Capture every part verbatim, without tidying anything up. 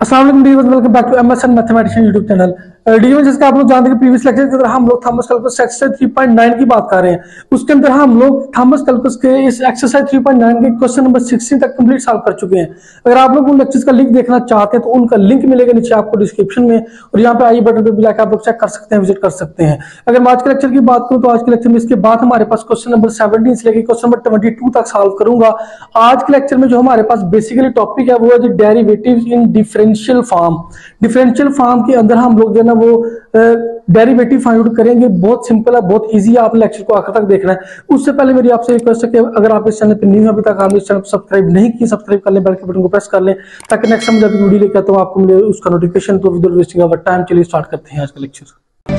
अस्सलाम वालेकुम dear, welcome back to MSN mathematician YouTube channel. Dear जैसे आप लोग जानते हैं कि प्रीवियस लेक्चर के अंदर हम लोग Thomas calculus exercise three point nine की बात कर रहे हैं। उसके अंदर हम लोग थॉमस कैलकुलस के इस एक्सरसाइज थ्री पॉइंट नाइन के क्वेश्चन नंबर सिक्सटीन तक कंप्लीट सॉल्व कर चुके हैं। अगर आप लोग उन लेक्चर्स का लिंक देखना चाहते हैं तो उनका लिंक मिलेगा नीचे आपको डिस्क्रिप्शन में, और यहाँ पे आई बटन पे भी जाकर आप लोग चेक कर सकते हैं, विजिट कर सकते हैं। अगर मैं आज के लेक्चर की बात करूं तो आज के लेक्चर में इसके बाद हमारे पास क्वेश्चन नंबर सेवनटीन से लेकर क्वेश्चन नंबर ट्वेंटी टू तक सॉल्व करूंगा। आज के लेक्चर में जो हमारे पास बेसिकली टॉपिक है वो है derivatives in differential form. Differential form के अंदर हम लोग जो है ना वो डेरिवेटिव फाइंड आउट करेंगे। बहुत सिंपल है, बहुत इजी है, आपने लेक्चर को आखिर तक देखना है। उससे पहले मेरी आपसे रिक्वेस्ट है कि अगर आप इस चैनल पर न्यू है, अभी तक आपने इस चैनल को सब्सक्राइब नहीं किया, सब्सक्राइब कर लें, बेल के बटन को प्रेस कर लें ताकि नेक्स्ट टाइम जब वीडियो लेकर तो आपको मिले उसका नोटिफिकेशन। तो विदाउट वेस्टिंग आवर टाइम चलिए स्टार्ट करते हैं आज का लेक्चर।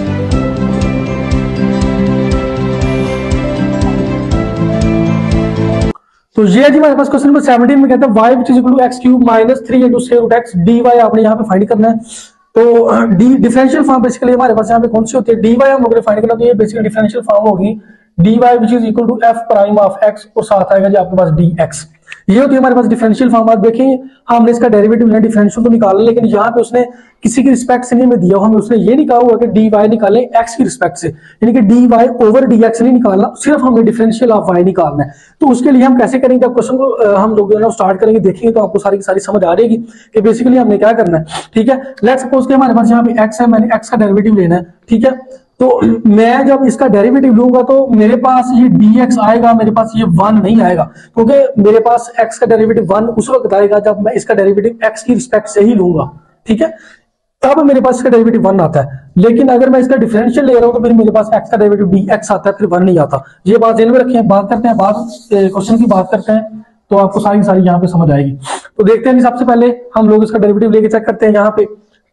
तो ये जी हमारे पास क्वेश्चन नंबर सेवनटीन में कहता है y which is equal to x cube minus three into square root x dy आपने यहाँ पे फाइंड करना है। तो डी डिफरेंशियल फॉर्म बेसिकली हमारे पास यहाँ पे कौन सी होती है, dy हम लोग ने फाइंड करना। तो ये बेसिकली डिफरेंशियल फॉर्म होगी dy which is equal to f prime of x और साथ आएगा जी आपके पास dx। ये होती है हमारे पास डिफरेंशियल फॉर्म। आप देखें हमने इसका डेरिवेटिव लेना, डिफरेंशियल तो निकालना, लेकिन यहाँ पे उसने किसी की रिस्पेक्ट से नहीं हमें दिया, हमें उसने ये नहीं कहा हुआ कि डी वाई निकालें एक्स की रिस्पेक्ट से, यानी कि d y over d x नहीं निकालना, सिर्फ हमें डिफरेंशियल ऑफ वाई निकालना है। तो उसके लिए हम कैसे करेंगे, जब क्वेश्चन को हम लोग स्टार्ट करेंगे देखेंगे तो आपको सारी की सारी समझ आ जाएगी कि बेसिकली हमने क्या करना है। ठीक है, लेट्स सपोज कि हमारे पास यहाँ पे एक्स है, मैंने एक्स का डेरिवेटिव लेना है। ठीक है, तो मैं जब इसका डेरिवेटिव लूंगा तो मेरे पास ये dx आएगा, मेरे पास ये वन नहीं आएगा, क्योंकि मेरे पास x का डेरिवेटिव वन उस वक्त आएगा जब मैं इसका डेरिवेटिव x की रिस्पेक्ट से ही लूंगा। ठीक है, तब मेरे पास इसका डेरिवेटिव वन आता है। लेकिन अगर मैं इसका डिफरेंशियल ले रहा हूं तो फिर मेरे पास x का डेरिवेटिव dx आता है, फिर वन नहीं आता। ये बात ध्यान में रखिए। बात करते हैं बाद क्वेश्चन की बात करते हैं तो आपको सारी सारी यहाँ पे समझ आएगी। तो देखते हैं, सबसे पहले हम लोग इसका डेरिवेटिव लेके चेक करते हैं। यहाँ पे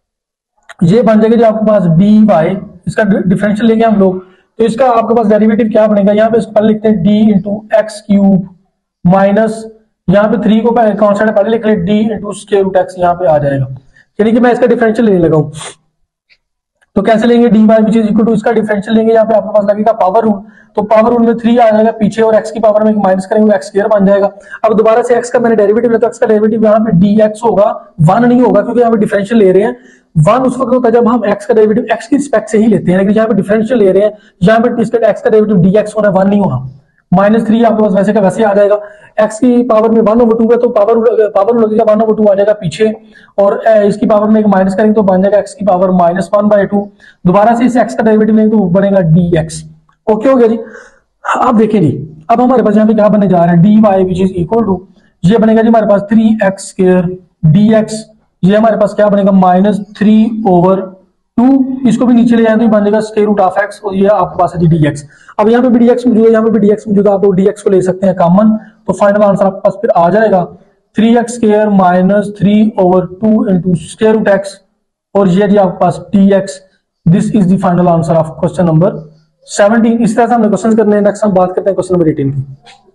ये बन जाएगा जो आपके पास डी वाई, इसका डिफरेंशियल लेंगे हम लोग तो इसका आपके पास डेरिवेटिव क्या बनेगा। यहाँ पे पहले लिखते हैं d into x cube minus, यहाँ पे थ्री को कॉन्स्टेंट पहले लिख लें, d into square root x यहाँ पे आ जाएगा, यानी कि मैं इसका डिफरेंशियल लेने लगा हूं। तो कैसे लेंगे, d y which is equal to इसका डिफरेंशियल लेंगे, यहाँ पे आपके पास लगेगा पावर रूल। तो पावर रूल में थ्री आ जाएगा पीछे और एक्स की पावर में माइनस करेंगे, एक्स स्क्वायर बन जाएगा। अब दोबारा से एक्स का मैंने डेरिवेटिव लिया तो एक्स का डेरिवेटिव यहाँ पे डी एक्स होगा, वन नहीं होगा, क्योंकि यहाँ पे डिफरेंशियल ले रहे हैं। वन उस वक्त होता है जब हम x का डेरिवेटिव x की रिस्पेक्ट से ही लेते हैं, लेकिन यहाँ पे डिफरेंशियल ले रहे हैं, यहाँ पे इसका x का डेरिवेटिव dx होना, वन नहीं होना। माइनस थ्री आपके पास वैसे का वैसे आ जाएगा, x की पावर में वन ओवर टू है तो पावर पावर लगेगा वन ओवर टू आ जाएगा पीछे, और इसकी पावर में एक माइनस करेंगे तो बन जाएगा x की power minus one by two. दोबारा से इस x का डेरिवेटिव लेंगे तो बनेगा dx। ओके हो गया जी। अब देखिए जी, अब हमारे पास यहाँ पे क्या बनने जा रहा है, d y which is equal to ये बनेगा जी हमारे पास थ्री एक्स स्क्वायर dx। ये हमारे पास क्या बनेगा माइनस थ्री ओवर टू, इसको भी नीचे ले जाए तो बन जाएगा स्क्वायर रूट ऑफ एक्स, और ये आपके पास है dx। अब यहाँ पे भी dx मौजूद है, यहाँ पे भी dx मौजूद है, आप लोग dx को ले सकते हैं कॉमन, तो फाइनल आंसर आपके पास फिर आ जाएगा three x square minus three over two into square root x, और ये जी आपके पास dx। This is the final answer of question number seventeen. इस तरह से हमने क्वेश्चन करने हैं। नेक्स्ट हम बात करते हैं क्वेश्चन नंबर एटीन की।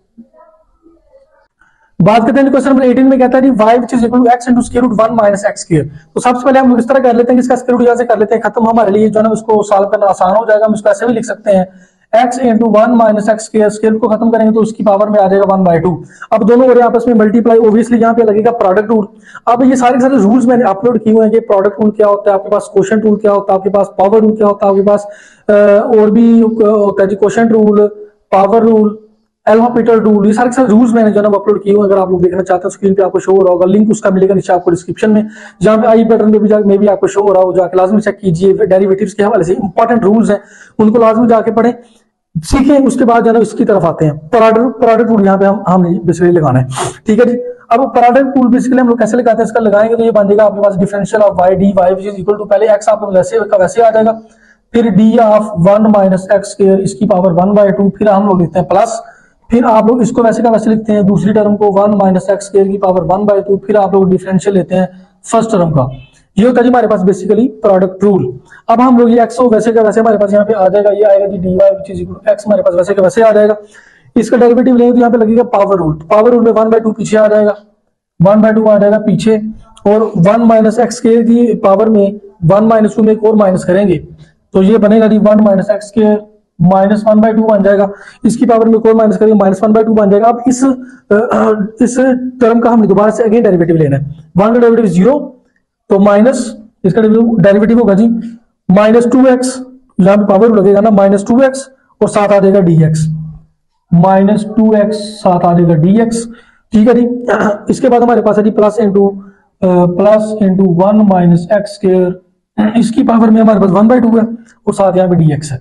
बात करते हैं क्वेश्चन नंबर एटीन में कहता है y which is equal to x into square root one minus x square। तो सबसे पहले हम लोग इस तरह कर लेते हैं कि इसका स्क्वायर रूट यहां से कर लेते हैं खत्म, हमारे लिए जो है ना उसको सॉल्व करना आसान हो जाएगा। हम इसको ऐसे भी लिख सकते हैं x into one minus x square, square को खत्म करेंगे तो उसकी पावर में आ जाएगा वन बाई टू। अब दोनों हो रहे हैं आपस में मल्टीप्लाई, ऑब्वियसली यहाँ पे लगेगा प्रोडक्ट रूल। अब ये सारे सारे रूल्स मैंने अपलोड किए हुए हैं कि प्रोडक्ट रूल क्या होता है, आपके पास क्वोशिएंट रूल क्या होता है, आपके पास पावर रूल क्या होता है, आपके पास और भी होता है जी क्वोशिएंट रूल, पावर रूल, एल्फाबेटल रूल, ये सारे सारे रूल्स मैंने जो है ना अपलोड किए हुए। अगर आप लोग देखना चाहते हैं स्क्रीन पे आपको शो हो रहा होगा, लिंक उसका मिलेगा नीचे आपको डिस्क्रिप्शन में, जहां पे आई बटन में भी जाके में भी आपको शो हो रहा हो, जाके लाजमी चेक कीजिए। डेरिवेटिव्स के हवाले से इंपॉर्टेंट रूल्स हैं, उनको लाजमी जाके पढ़ें, सीखें। उसके बाद जो है ना इसकी तरफ आते हैं प्रोडक्ट प्रोडक्ट रूल, यहाँ पे हम हमने बेसिकली लगाना है। ठीक है जी। अब प्रोडक्ट रूल बेसिकली हम लोग कैसे लगाते हैं, इसका लगाएंगे तो ये बन जाएगा आपके पास differential of y d y which is equal to, पहले एक्स आपको वैसे का वैसे आ जाएगा, फिर d of one minus x square, इसकी पावर वन बाई टू, फिर हम लोग लिखते हैं प्लस, फिर आप लोग इसको वैसे का वैसे लिखते हैं दूसरी टर्म को वन माइनस एक्स स्क्वायर की पावर वन बाई टू, फिर आप लोग डिफरेंशियल लेते हैं फर्स्ट टर्म का। ये होता है जी हमारे पास बेसिकली प्रोडक्ट रूल। अब हम लोग ये एक्स को वैसे का वैसे हमारे पास यहाँ पे आ जाएगा, ये आएगा जी d y which is equal to x, हमारे पास वैसे का वैसे आ जाएगा। इसका डेरिवेटिव लेंगे तो यहाँ पे लगेगा पावर रूल, पावर रूल में वन बाई टू पीछे आ जाएगा, वन बाई टू आ जाएगा पीछे, और वन माइनस एक्स स्क्वायर की पावर में वन माइनस टू में एक और माइनस करेंगे तो ये बनेगा जी one minus x square minus one by two बन जाएगा, इसकी पावर में कोई माइनस करेंगे माइनस वन बाई टू बन जाएगा। अब इस इस टर्म का हमने दोबारा से अगेन डेरिवेटिव लेना है, वन का डेरिवेटिव जीरो तो माइनस इसका डेरिवेटिव होगा जी माइनस टू एक्स, यहाँ पे पावर लगेगा ना माइनस टू एक्स और साथ आ जाएगा d x, minus two x साथ आ जाएगा डी एक्स। ठीक है जी। इसके बाद हमारे पास है जी plus into plus into one minus x square, इसकी पावर में हमारे पास वन बाई टू है और साथ यहाँ पे डी एक्स है।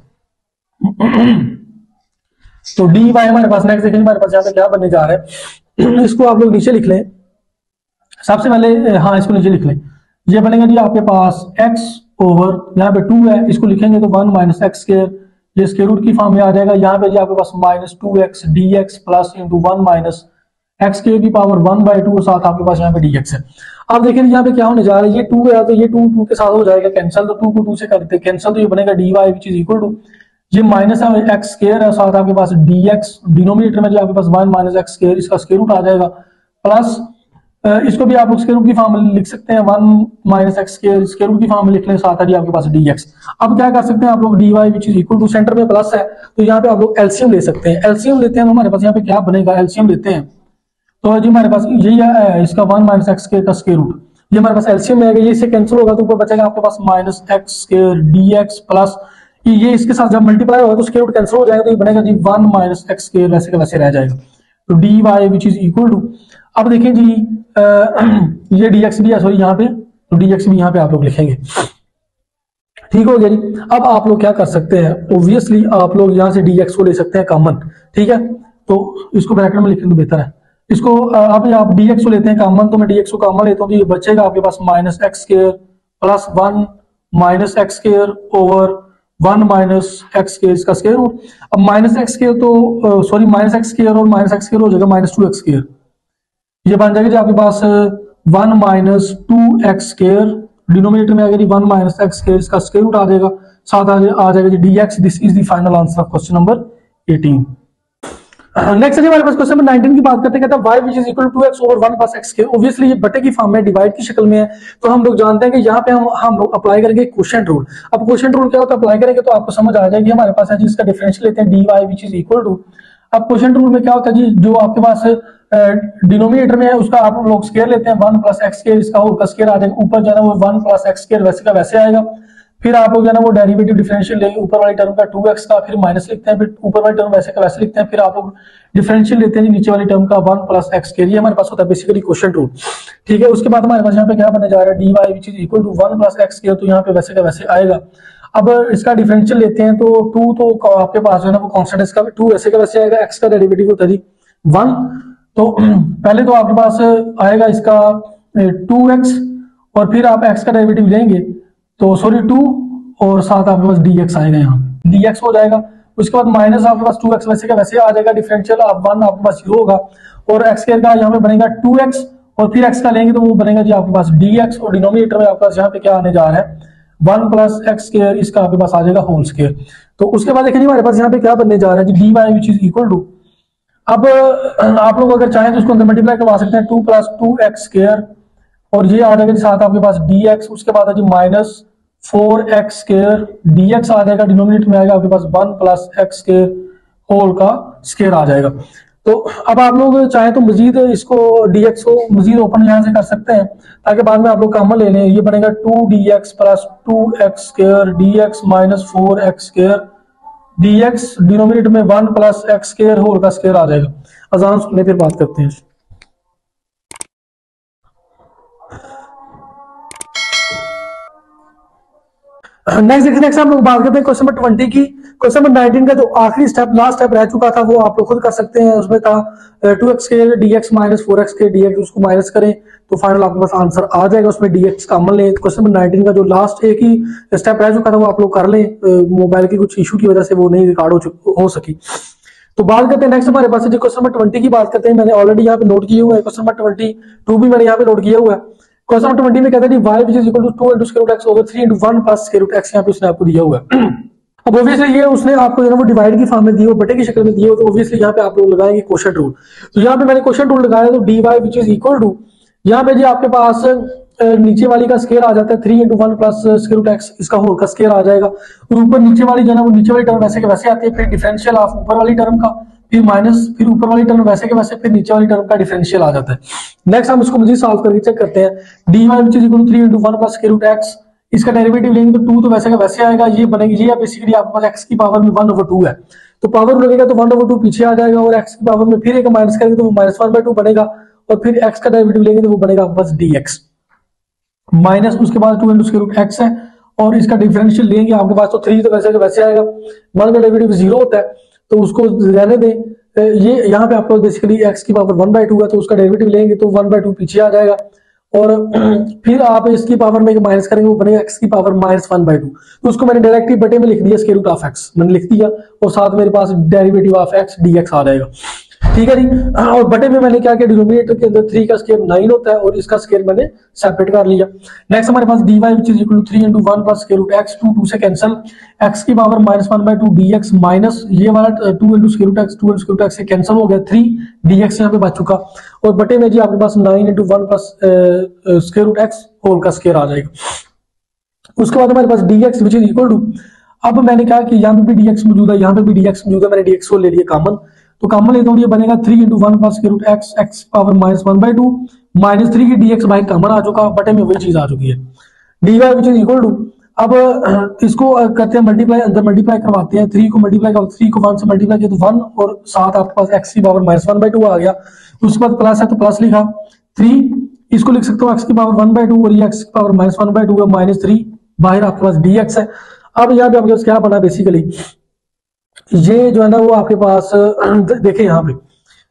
तो डी वाई हमारे पास नेक्स्ट देखेंगे हमारे पास यहाँ पे क्या बनने जा रहा है। इसको आप लोग नीचे लिख लें सबसे पहले, हाँ इसको नीचे लिख लें। ये बनेगा जी आपके पास x ओवर यहाँ पे टू है, इसको लिखेंगे तो वन माइनस एक्स स्क्वायर, ये स्क्वायर रूट की फॉर्म में आ जाएगा। यहाँ पे जी आपके पास minus two x d x plus into one minus x square की पावर वन बाई टू और साथ आपके पास यहाँ पे डी एक्स है। अब देखिए यहाँ पे क्या होने जा रहा है, ये टू है तो ये टू टू के साथ हो जाएगा कैंसिल, तो टू को टू से करते कैंसिल, तो ये बनेगा d y which is equal to ये माइनस है एक्स स्क्वायर है साथ आपके पास डी एक्स, डिनोमिनेटर में जो आपके पास वन माइनस एक्स स्क्वायर इसका स्क्वायर रूट आ जाएगा, प्लस इसको भी आप लोग स्क्वायर रूट की फॉर्म में लिख सकते हैं one minus x square square root की फॉर्म में लिख लें, साथ है आपके पास डी एक्स। अब क्या कर सकते हैं आप लोग d y which is equal to center में प्लस है तो यहाँ पे आप लोग एलसीएम ले सकते हैं। एलसीएम लेते हैं तो हमारे पास यहाँ पे क्या बनेगा, एलसीएम लेते हैं तो जी हमारे पास यही है इसका वन माइनस एक्स स्क्वायर का स्क्वायर रूट, ये हमारे पास एलसीएम में आएगा, ये इससे कैंसिल होगा तो ऊपर बचेगा आपके पास minus x square d x plus ये इसके साथ जब मल्टीप्लाई होगा तो स्क्वायर रूट कैंसिल हो जाएगा तो ये बनेगा जी वन माइनस एक्स स्क्वायर वैसे का वैसे रह जाएगा, तो d y which is equal to. अब देखिए जी आ, ये dx भी है सॉरी यहाँ पे, तो dx भी यहाँ पे आप लोग लिखेंगे। ठीक हो गया जी। अब आप लोग क्या कर सकते हैं, ऑब्वियसली आप लोग यहाँ से dx को ले सकते हैं कॉमन, ठीक है, तो इसको ब्रैकेट में लिखेंगे तो बेहतर है। इसको आप आप dx को लेते हैं कॉमन, तो मैं dx को कॉमन लेता हूँ तो ये बचेगा आपके पास minus x square plus one minus x square over one minus x square इसका स्क्वायर रूट। अब माइनस एक्स स्क्वायर तो सॉरी माइनस एक्स स्क्वायर और माइनस एक्स स्क्वायर हो जाएगा माइनस टू एक्स स्क्वायर, ये बन जाएगा जी आपके पास one minus two x square, denominator में आएगा जी वन माइनस एक्स स्क्वायर इसका स्क्वायर रूट आ जाएगा, साथ आ जाएगा जी dx। This is the final answer of question number eighteen. Next है हमारे पास क्वेश्चन नंबर नाइनटीन की बात करते हैं, कहता है y which is equal to x over one plus x के। ऑब्वियसली ये बटे की फॉर्म में डिवाइड की शक्ल में है, तो हम लोग जानते हैं कि यहाँ पे हम हम लोग अप्लाई करेंगे क्वोशिएंट रूल। अब क्वोशिएंट रूल क्या होता है, अप्लाई करेंगे तो आपको समझ आ जाएगी। हमारे पास है जी इसका डिफरेंशियल लेते हैं dy which is equal to। अब क्वोशिएंट रूल में क्या होता है जी, जो आपके पास डिनोमिनेटर में है उसका आप लोग स्क्वायर लेते हैं, वन प्लस एक्स स्क्वायर इसका होल का स्क्वायर आ जाएगा, ऊपर जाना वो वन प्लस एक्स स्क्वायर वैसे का वैसे आएगा। फिर आप लोग जाना वो डेरिवेटिव डिफरेंशियल लेंगे ऊपर वाली टर्म का टू एक्स का, फिर माइनस लिखते हैं, फिर ऊपर वाली टर्म वैसे का वैसे लिखते हैं, फिर आप लोग डिफरेंशियल लेते हैं नीचे वाली टर्म का वन प्लस एक्स स्क्वायर। ये हमारे पास होता है बेसिकली क्वोशिएंट रूल, ठीक है। उसके बाद हमारे पास यहाँ पे क्या बनने जा रहा है, d y which is equal to one plus x square, तो यहाँ पे वैसे का वैसे आएगा। अब इसका डिफरेंशियल लेते हैं तो टू तो आपके पास जो है ना वो कांस्टेंट, इसका टू वैसे का वैसे आएगा, एक्स का डेरिवेटिव होता है जी वन, तो पहले तो आपके पास आएगा इसका टू एक्स और फिर आप एक्स का डेरिवेटिव लेंगे तो सॉरी टू और साथ आपके पास dx आएगा, यहाँ dx हो जाएगा। उसके बाद माइनस आपके पास टू एक्स वैसे का वैसे आ जाएगा, डिफरेंशियल आप वन आपके पास जीरो होगा और एक्स स्क्वायर का यहाँ पे बनेगा टू एक्स और फिर x का लेंगे तो वो बनेगा जी आपके पास dx और डिनोमिनेटर में आपके पास यहाँ पे क्या आने जा रहा है वन प्लस एक्स स्क्वायर, इसका आपके पास आ जाएगा होल स्क्वायर। तो उसके बाद देखिए हमारे पास यहाँ पे क्या बनने जा रहा है जी d y which is equal to. अब आप लोग अगर चाहें तो उसको अंदर मल्टीप्लाई करवा सकते हैं, two plus two x square और ये आ जाएगा साथ आपके पास dx, उसके बाद है जी minus four x square dx आ जाएगा, डिनोमिनेटर में आएगा आपके पास one plus x square whole का स्क्वायर आ जाएगा। तो अब आप लोग चाहें तो मजीद इसको dx को मजीद ओपन यहाँ से कर सकते हैं ताकि बाद में आप लोग कॉमन ले लें। ये बनेगा two d x plus two x square d x minus four x square dx, denominator में one plus x square whole का स्क्वायर आ जाएगा। अजान सुनने फिर बात करते हैं। नेक्स्ट नेक्स्ट हम लोग बात करते हैं क्वेश्चन नंबर ट्वेंटी की। क्वेश्चन नंबर नाइनटीन का जो आखिरी स्टेप लास्ट स्टेप रह चुका था वो आप लोग खुद कर सकते हैं। उसमें था two x square d x minus four x के डी एक्स, उसको माइनस करें तो फाइनल आपके पास आंसर आ जाएगा, उसमें dx कॉमन लें। क्वेश्चन नंबर नाइनटीन का जो लास्ट एक ही स्टेप रह चुका था वो आप लोग कर लें, मोबाइल की कुछ इशू की वजह से वो नहीं रिकॉर्ड हो, हो सकी। तो बात करते हैं नेक्स्ट हमारे पास जो क्वेश्चन नंबर ट्वेंटी की बात करते हैं, मैंने ऑलरेडी यहाँ पे नोट किया हुआ है। क्वेश्चन नंबर ट्वेंटी टू भी मैंने यहाँ पे नोट किया हुआ है। क्वेश्चन नंबर ट्वेंटी में कहता है y which is equal to two into square root x over three into one plus square root x, यहाँ पे उसने आपको दिया हुआ है। अब ऑब्वियसली ये उसने आपको वो डिवाइड की फॉर्म में दिए हो, बटे की शक्ल में दिए हो, तो ऑब्वियसली यहाँ पे आप लोग लगाएंगे क्वोशिएंट रूल। तो यहाँ पे मैंने क्वोशिएंट रूल लगाया तो dy which is equal to, यहाँ पे जी आपके पास नीचे वाली का स्क्वायर आ जाता है three into one plus square root x, इसका होल का स्क्वायर आ जाएगा और ऊपर नीचे वाली जो है वो नीचे वाली टर्म वैसे के वैसे आती है, फिर डिफरेंशियल ऑफ ऊपर वाली टर्म का, फिर माइनस, फिर ऊपर वाली टर्म वैसे के वैसे, फिर नीचे वाली टर्म का डिफरेंशियल आ जाता है। नेक्स्ट हम इसको मजीद सॉल्व करके चेक करते हैं। D y which is equal to three into one plus square root x, इसका डेरिवेटिव लेंगे तो टू तो वैसे का वैसे आएगा, ये बनेगी, ये बेसिकली आपके पास एक्स की पावर में वन ओवर टू है, तो पावर लगेगा तो वन ओवर टू पीछे आ जाएगा, और एक्स की पावर में फिर एक माइनस करेंगे तो वो माइनस वन बाई टू बनेगा, और फिर एक्स का डेरिवेटिव लेंगे तो वो बनेगा आपके पास डी एक्स माइनस, उसके बाद two into square root x है, और इसका डिफरेंशियल लेंगे आपके पास तो थ्री तो वैसे वैसे आएगा, वन का डेरिवेटिव जीरो होता है तो उसको रहने दें। ये यहाँ पे आपको बेसिकली एक्स की पावर वन बाई टू है, तो उसका डेरिवेटिव लेंगे तो वन बाई टू पीछे आ जाएगा, और फिर आप इसकी पावर में माइनस करेंगे वो बनेगा एक्स की power minus one by two, तो उसको मैंने डायरेक्टली बटे में लिख दिया स्क्वायर रूट ऑफ एक्स मैंने लिख दिया, और साथ मेरे पास derivative of x d x आ जाएगा। ठीक है जी, और बटे में मैंने क्या किया, डिनोमिनेटर के अंदर थ्री का स्क्वायर नाइन होता है और इसका स्क्वायर मैंने सेपरेट कर लिया। नेक्स्ट हमारे पास d y which is equal to three into one plus square root x, two two से कैंसिल, एक्स की power minus one by two d x minus ये वाला two into square root x, two into square root x से cancel हो गया, three D x यहाँ पे बच चुका, और बटे में जी आपके पास nine into one plus square root x whole का स्क्वायर आ जाएगा। उसके बाद हमारे पास d x which is equal to, अब मैंने कहा कि यहाँ पे भी डी एक्स मौजूद है, यहाँ पे भी डी एक्स मौजूद है, मैंने डी एक्स को ले लिया कॉमन, तो कॉमन लेता हूँ, ये बनेगा three into one plus square root x, x power minus one by two, minus three की डी एक्स बाई कॉमन आ चुका, बटे में वही चीज आ चुकी है, d y which is equal to, अब इसको करते हैं मल्टीप्लाई, अंदर मल्टीप्लाई करवाते हैं, थ्री को मल्टीप्लाई कर, थ्री को वन से मल्टीप्लाई किया तो वन, और साथ आपके पास एक्स की power minus one by two आ गया, उसके बाद प्लस है तो प्लस लिखा, थ्री इसको लिख सकते हो एक्स की पावर वन बाई टू, और ये एक्स की power minus one by two है, माइनस थ्री बाहर आपके पास डी एक्स है। अब यहाँ पे आपके पास क्या बना, बेसिकली ये जो है ना वो आपके पास देखें यहाँ पे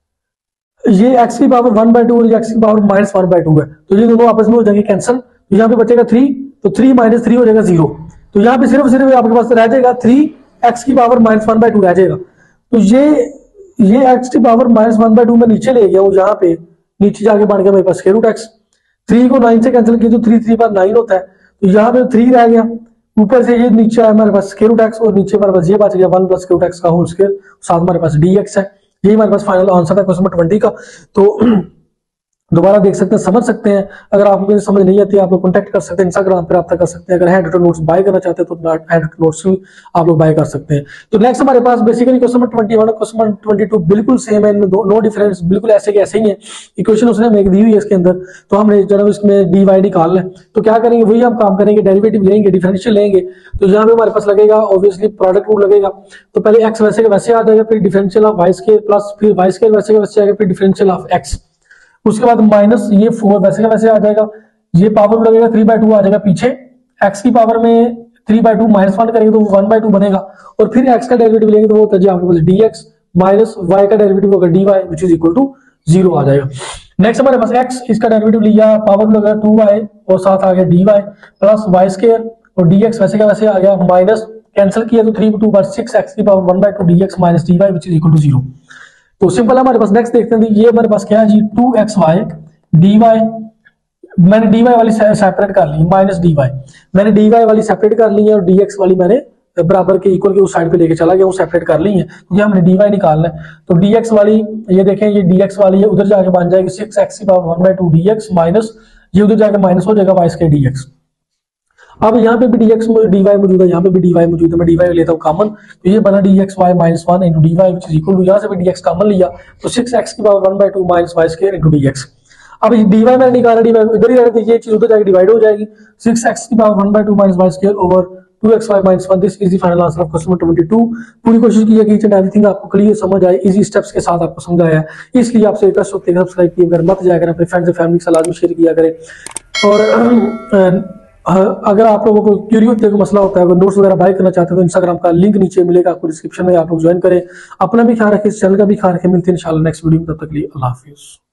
ये x की पावर वन बाई टू और x की power minus one by two है, तो ये दोनों आपस में हो जाएंगे कैंसिल, तो यहाँ पे बचेगा थ्री, तो थ्री माइनस थ्री हो जाएगा जीरो, तो यहाँ पे सिर्फ सिर्फ आपके पास रह जाएगा थ्री एक्स की power minus one by two रह जाएगा, तो ये ये एक्स की power minus one by two में नीचे ले गया हूँ, यहाँ पे नीचे जाके बन गया मेरे पास स्क्वायर रूट एक्स, थ्री को नाइन से कैंसिल किया तो थ्री थ्री पर नाइन होता है, तो यहाँ पे थ्री रह गया, ऊपर से ये नीचे आया हमारे पास स्क्वायर रूट एक्स, और नीचे हमारे पास ये बच गया one plus square root x का होल स्क्वायर, साथ हमारे पास डी एक्स है। यही हमारे पास फाइनल आंसर है क्वेश्चन नंबर ट्वेंटी का। तो दोबारा देख सकते हैं, समझ सकते हैं, अगर आपको समझ नहीं आती है आप लोग कॉन्टैक्ट कर सकते हैं, इंस्टाग्राम पर रब्ता कर सकते हैं, अगर हैंड रिटन नोट्स बाय करना चाहते हैं तो हैंड रिटन नोट्स भी आप लोग बाय कर सकते हैं। तो नेक्स्ट हमारे पास basically question number twenty one और क्वेश्चन नंबर ट्वेंटी टू बिल्कुल सेम है, इनमें नो डिफरेंस, बिल्कुल ऐसे के ऐसे ही है, इक्वेशन उसने हमें दी हुई है इसके अंदर, तो हमने जो है इसमें डी वाई निकालना है, तो क्या करेंगे वही हम काम करेंगे, डेरिवेटिव लेंगे, डिफरेंशियल लेंगे, तो यहाँ पे हमारे पास लगेगा ऑब्वियसली प्रोडक्ट रूल लगेगा, तो पहले एक्स वैसे के वैसे आ जाएगा, फिर differential of y square plus फिर वाई स्क्वायर वैसे के वैसे आएगा, फिर डिफरेंशियल ऑफ एक्स, उसके बाद माइनस ये फोर वैसे का वैसे आ जाएगा, ये पावर लगेगा थ्री बाई टू आ जाएगा पीछे, एक्स की पावर में three by two minus one करेंगे तो वन बाई टू बनेगा, और फिर एक्स का डेरिवेटिव लेंगे तो वो होता है आपके पास डी एक्स माइनस वाई का डेरिवेटिव होगा d y which is equal to zero आ जाएगा। नेक्स्ट हमारे पास एक्स, इसका डेरिवेटिव लिया, पावर लगा टू वाई और साथ आ गया d y plus y square, और डी एक्स वैसे का वैसे आ गया, माइनस कैंसिल किया तो थ्री टू बार सिक्स एक्स की power one by two d x minus d y which is equal to zero. तो सिंपल हमारे पास नेक्स्ट देखते हैं, ये हमारे पास क्या है जी, two x y d y, मैंने डी वाई वाली सेपरेट कर ली, माइनस डी वाई मैंने डी वाई वाली सेपरेट कर ली है, और डी एक्स वाली मैंने बराबर के इक्वल के उस साइड पे लेके चला गया, वो सेपरेट कर ली है, क्योंकि हमने डी वाई निकालना है, तो डी एक्स वाली ये देखें, ये डी एक्स वाली है, उधर जाके बन जाएगी सिक्स एक्स की power one by two d x minus ये उधर जाके माइनस हो जाएगा वाई स्क्वायर डी एक्स। अब यहाँ पे भी डी एक्स डी वाई मौजूद है, यहाँ पे भी डी वाई मौजूद है, मैं डी वाई लेता हूँ कॉमन, तो ये बना d x y minus one into d y which is equal to, यहाँ से भी डी एक्स कॉमन लिया तो सिक्स एक्स की power one by two minus y square into d x. अब डी वाई मैंने निकाला, डी वाई इधर ही रहने दीजिए, चीज उधर जाके डिवाइड हो जाएगी, सिक्स एक्स की power one by two minus y square over two x y minus one, this is the final answer of question number twenty two. पूरी कोशिश की है कि ईच एंड एवरीथिंग आपको क्लियर समझ आए, इजी स्टेप्स के साथ आपको समझाया है, इसलिए आपसे रिक्वेस्ट होती है सब्सक्राइब किया करें, मत जाया करें, अपने फ्रेंड्स और फैमिली के साथ लाजमी शेयर किया करें, और अगर आप लोगों को क्यूरी होती है, कोई मसला होता है, अगर नोट्स वगैरह बाय करना चाहते हैं तो इंस्टाग्राम का लिंक नीचे मिलेगा आपको डिस्क्रिप्शन में, आप लोग ज्वाइन करें, अपना भी ख्याल रखें, इस चैनल का भी ख्याल रखें, मिलते हैं इंशाल्लाह नेक्स्ट वीडियो में, तब तक के लिए अल्लाह हाफिज़।